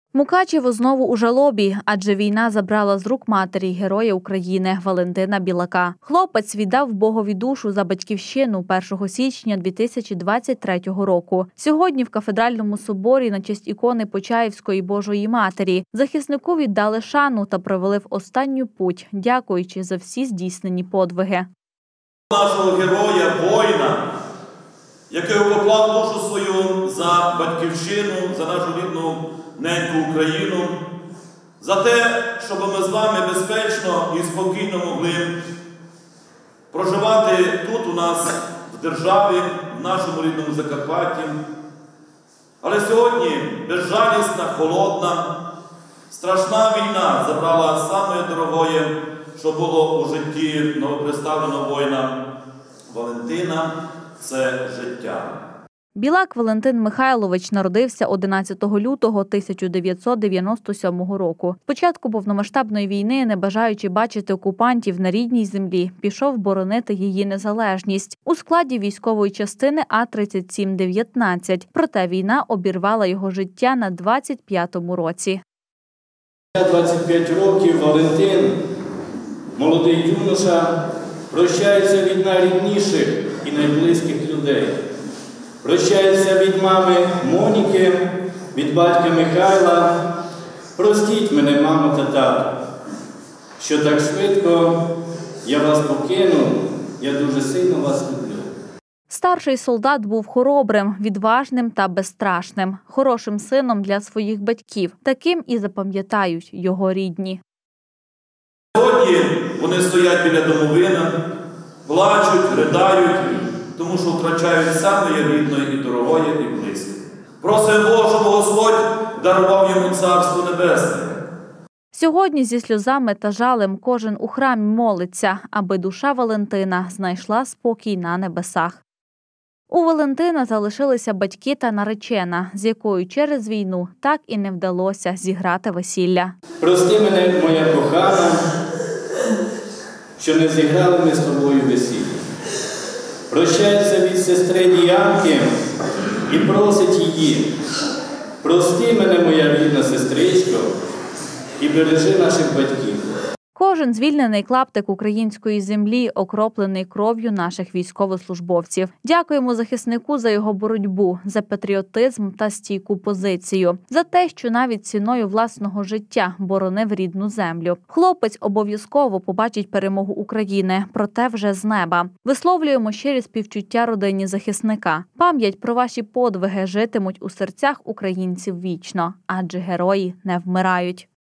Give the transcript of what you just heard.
Мукачево знову у жалобі, адже війна забрала з рук матері Героя України Валентина Білака. Хлопець віддав Богові душу за батьківщину 1 січня 2023 року. Сьогодні в Кафедральному соборі на честь ікони Почаївської Божої Матері захиснику віддали шану та провели в останню путь, дякуючи за всі здійснені подвиги. Нашого героя, воїна, який поклав душу свою за батьківщину, за нашу рідну неньку Україну, за те, щоб ми з вами безпечно і спокійно могли проживати тут у нас, в державі, в нашому рідному Закарпатті. Але сьогодні безжалісна, холодна, страшна війна забрала саме дорогое, що було у житті новоприставленого воїна Валентина – це життя. Білак Валентин Михайлович народився 11 лютого 1997 року. Спочатку повномасштабної війни, не бажаючи бачити окупантів на рідній землі, пішов боронити її незалежність у складі військової частини А-3719. Проте війна обірвала його життя на 25-му році. 25 років Валентин, молодий юноша, прощається від найрідніших і найблизьких людей. Прощається від мами Моніки, від батька Михайла. Простіть мене, мамо та тато, що так швидко я вас покину, я дуже сильно вас люблю. Старший солдат був хоробрим, відважним та безстрашним, хорошим сином для своїх батьків. Таким і запам'ятають його рідні. Сьогодні вони стоять біля домовини, плачуть, ридають, тому що втрачають саме рідної і дорогої, і близьке. Просимо Бога, щоб Господь дарував йому Царство Небесне. Сьогодні зі сльозами та жалем кожен у храмі молиться, аби душа Валентина знайшла спокій на небесах. У Валентина залишилися батьки та наречена, з якою через війну так і не вдалося зіграти весілля. Прости мене, моя кохана, що не зіграли ми з тобою весілля. Прощається від сестри Діанки і просить її: прости мене, моя рідна сестричко, і бережи наших батьків. Кожен звільнений клаптик української землі окроплений кров'ю наших військовослужбовців. Дякуємо захиснику за його боротьбу, за патріотизм та стійку позицію, за те, що навіть ціною власного життя боронив рідну землю. Хлопець обов'язково побачить перемогу України, проте вже з неба. Висловлюємо щирі співчуття родині захисника. Пам'ять про ваші подвиги житимуть у серцях українців вічно, адже герої не вмирають.